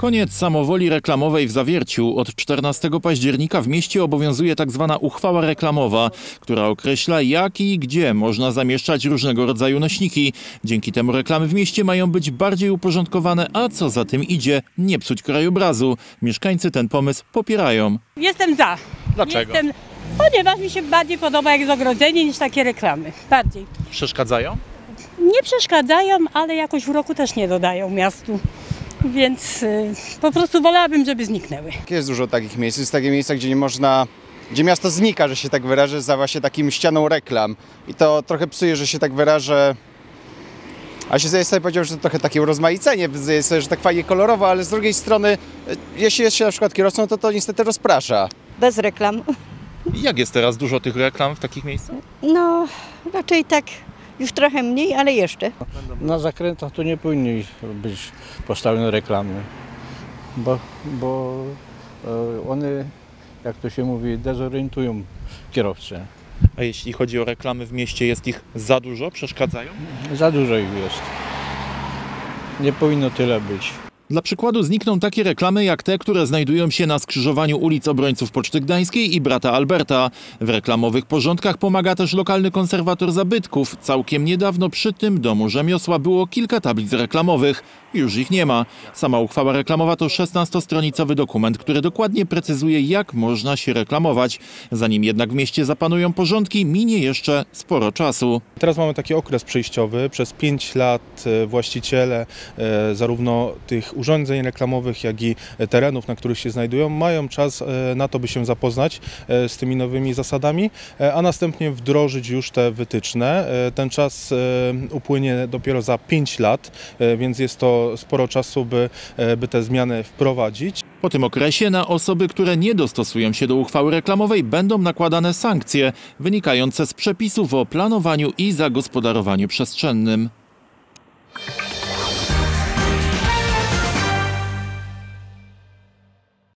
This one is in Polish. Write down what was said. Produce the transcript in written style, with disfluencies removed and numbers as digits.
Koniec samowoli reklamowej w Zawierciu. Od 14 października w mieście obowiązuje tzw. uchwała reklamowa, która określa, jak i gdzie można zamieszczać różnego rodzaju nośniki. Dzięki temu reklamy w mieście mają być bardziej uporządkowane, a co za tym idzie, nie psuć krajobrazu. Mieszkańcy ten pomysł popierają. Jestem za. Dlaczego? Ponieważ mi się bardziej podoba jak ogrodzenie niż takie reklamy. Bardziej. Przeszkadzają? Nie przeszkadzają, ale jakoś w roku też nie dodają miastu. Więc po prostu wolałabym, żeby zniknęły. Jest dużo takich miejsc. Jest takie miejsca, gdzie nie można, gdzie miasto znika, że się tak wyrażę, za właśnie takim ścianą reklam. I to trochę psuje, że się tak wyrażę. A się sobie powiedział, że to trochę takie urozmaicenie, że tak fajnie kolorowo, ale z drugiej strony, jeśli jest się na przykład kierowcą, to niestety rozprasza. Bez reklam. Jak jest teraz dużo tych reklam w takich miejscach? No, raczej tak już trochę mniej, ale jeszcze. Na zakrętach to nie powinny być postawione reklamy, bo one, jak to się mówi, dezorientują kierowcę. A jeśli chodzi o reklamy w mieście, jest ich za dużo? Przeszkadzają? Za dużo ich jest. Nie powinno tyle być. Dla przykładu znikną takie reklamy jak te, które znajdują się na skrzyżowaniu ulic Obrońców Poczty Gdańskiej i Brata Alberta. W reklamowych porządkach pomaga też lokalny konserwator zabytków. Całkiem niedawno przy tym domu rzemiosła było kilka tablic reklamowych. Już ich nie ma. Sama uchwała reklamowa to 16-stronicowy dokument, który dokładnie precyzuje, jak można się reklamować. Zanim jednak w mieście zapanują porządki, minie jeszcze sporo czasu. Teraz mamy taki okres przejściowy. Przez 5 lat właściciele zarówno tych urządzeń reklamowych, jak i terenów, na których się znajdują, mają czas na to, by się zapoznać z tymi nowymi zasadami, a następnie wdrożyć już te wytyczne. Ten czas upłynie dopiero za 5 lat, więc jest to sporo czasu, by te zmiany wprowadzić. Po tym okresie na osoby, które nie dostosują się do uchwały reklamowej, będą nakładane sankcje wynikające z przepisów o planowaniu i zagospodarowaniu przestrzennym.